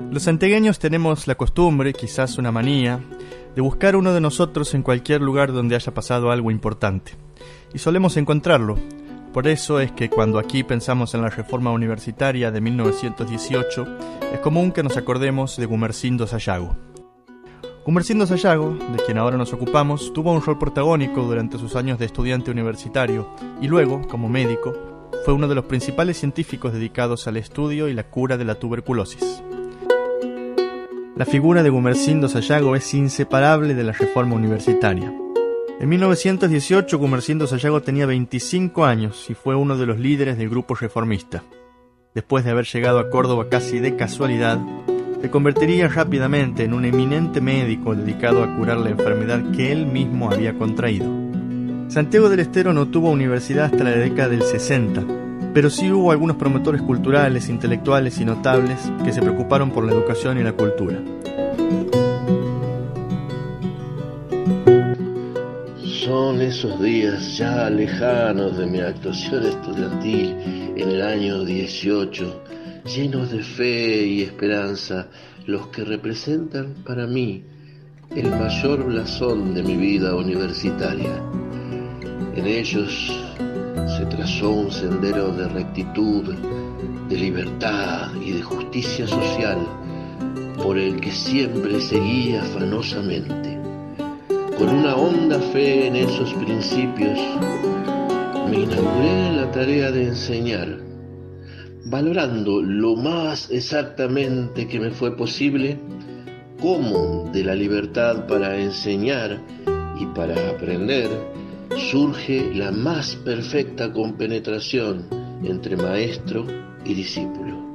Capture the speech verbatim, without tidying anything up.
Los santiagueños tenemos la costumbre, quizás una manía, de buscar uno de nosotros en cualquier lugar donde haya pasado algo importante. Y solemos encontrarlo. Por eso es que cuando aquí pensamos en la reforma universitaria de mil novecientos dieciocho, es común que nos acordemos de Gumersindo Sayago. Gumersindo Sayago, de quien ahora nos ocupamos, tuvo un rol protagónico durante sus años de estudiante universitario y luego, como médico, fue uno de los principales científicos dedicados al estudio y la cura de la tuberculosis. La figura de Gumersindo Sayago es inseparable de la reforma universitaria. En mil novecientos dieciocho, Gumersindo Sayago tenía veinticinco años y fue uno de los líderes del grupo reformista. Después de haber llegado a Córdoba casi de casualidad, se convertiría rápidamente en un eminente médico dedicado a curar la enfermedad que él mismo había contraído. Santiago del Estero no tuvo universidad hasta la década del sesenta, pero sí hubo algunos promotores culturales, intelectuales y notables que se preocuparon por la educación y la cultura. Son esos días ya lejanos de mi actuación estudiantil en el año dieciocho, llenos de fe y esperanza, los que representan para mí el mayor blasón de mi vida universitaria. En ellos se trazó un sendero de rectitud, de libertad y de justicia social, por el que siempre seguí afanosamente. Con una honda fe en esos principios, me inauguré en la tarea de enseñar, valorando lo más exactamente que me fue posible cómo de la libertad para enseñar y para aprender surge la más perfecta compenetración entre maestro y discípulo.